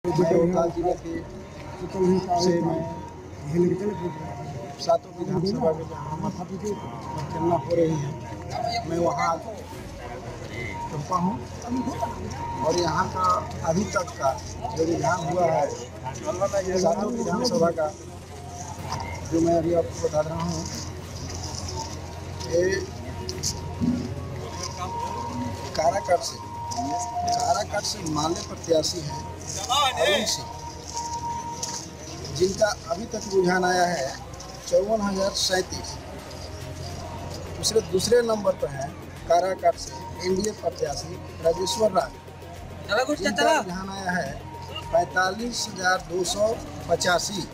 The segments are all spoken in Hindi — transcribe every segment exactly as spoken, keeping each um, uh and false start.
भोपाल जिले के से मैं सातों विधानसभा में जहाँ मतगणना हो रही है मैं वहाँ पहुँचा हूँ और यहाँ का अभी तक का जो रुझान हुआ है सातों विधानसभा का जो मैं अभी आपको बता रहा हूँ। ये काराकाट से काराकाट से माले प्रत्याशी हैं अरुण सिंह, जिनका अभी तक रुझान आया है चौवन हजार सैंतीस। दूसरे दूसरे नंबर पर है काराकाट से एनडीए प्रत्याशी राजेश्वर राज, जिनका रुझान आया है पैंतालीस हजार दो सौ पचासी।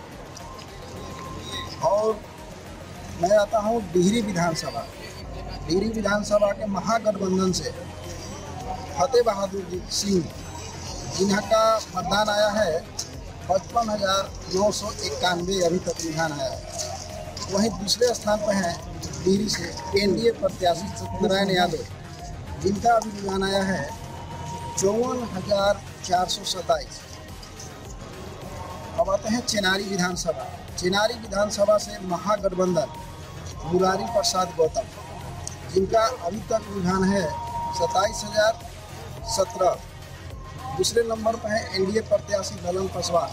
और मैं आता हूँ डिहरी विधानसभा डिहरी विधानसभा के महागठबंधन से फतेह बहादुर जी सिंह, जिनका मतदान आया है पचपन हजार नौ सौ इक्यानवे अभी तक रुझान आया है। वहीं दूसरे स्थान पर हैं डिहरी से एनडीए प्रत्याशी सत्यनारायण यादव, जिनका अभी रुझान आया है चौवन हजार चार सौ सत्ताईस। अब आते हैं चेनारी विधानसभा चेनारी विधानसभा से महागठबंधन मुरारी प्रसाद गौतम, जिनका अभी तक रुझान है सत्ताईस हजार सत्रह। दूसरे नंबर पर है एनडीए प्रत्याशी ललन पासवान,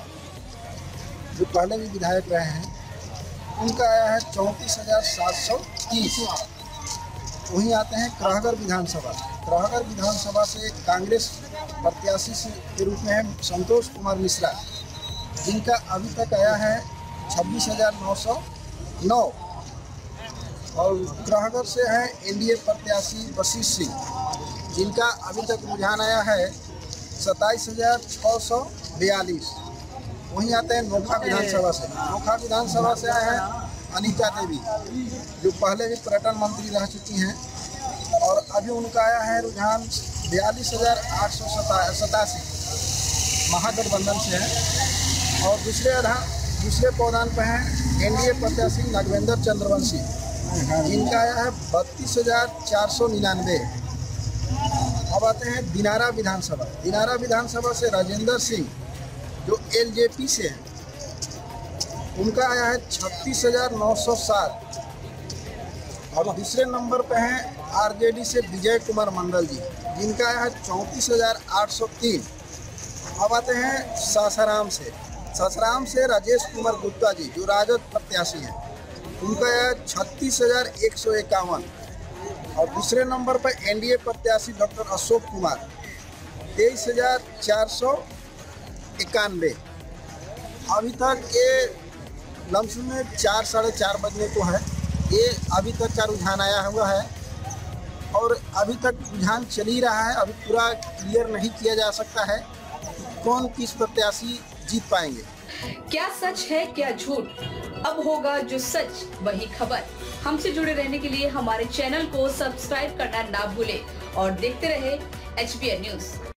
जो पहले भी विधायक रहे हैं, उनका आया है चौंतीस हजार सात सौ तीस। वहीं आते हैं कराहगढ़ विधानसभा कराहगढ़ विधानसभा से कांग्रेस प्रत्याशी के रूप में है संतोष कुमार मिश्रा, जिनका अभी तक आया है छब्बीस हजार नौ सौ नौ। और कराहगढ़ से है एनडीए प्रत्याशी वशिष्ठ सिंह, जिनका अभी तक रुझान आया है सत्ताईस हजार छः सौ बयालीस। वहीं आते हैं नोखा विधानसभा से नोखा विधानसभा से आए हैं अनीता देवी, जो पहले भी पर्यटन मंत्री रह चुकी हैं, और अभी उनका आया है रुझान बयालीस हजार आठ सौ सतासी। महागठबंधन से है। और दूसरे आधार दूसरे पौधान पर हैं एनडीए प्रत्याशी नागवेंद्र चंद्रवंशी, जिनका आया है बत्तीस हजार चार सौ निन्यानवे। अब आते हैं दिनारा विधानसभा दिनारा विधानसभा से राजेंद्र सिंह, जो एलजेपी से हैं, उनका आया है छत्तीस हजार नौ सौ सात। और दूसरे नंबर पे हैं आरजेडी से विजय कुमार मंडल जी, जिनका आया है चौंतीस हजार आठ सौ तीन। अब आते हैं सासाराम से सासाराम से राजेश कुमार गुप्ता जी, जो राजद प्रत्याशी हैं, उनका आया छत्तीस हजार एक सौ इक्यावन। और दूसरे नंबर पर एनडीए प्रत्याशी डॉक्टर अशोक कुमार, तेईस हजार चार सौ इक्यानवे। अभी तक ये लमसम में चार साढ़े चार बजने को है, ये अभी तक का रुझान आया हुआ है और अभी तक रुझान चल ही रहा है। अभी पूरा क्लियर नहीं किया जा सकता है कौन किस प्रत्याशी जीत पाएंगे। क्या सच है क्या झूठ, अब होगा जो सच वही खबर। हमसे जुड़े रहने के लिए हमारे चैनल को सब्सक्राइब करना ना भूलें और देखते रहे एच बी एन न्यूज।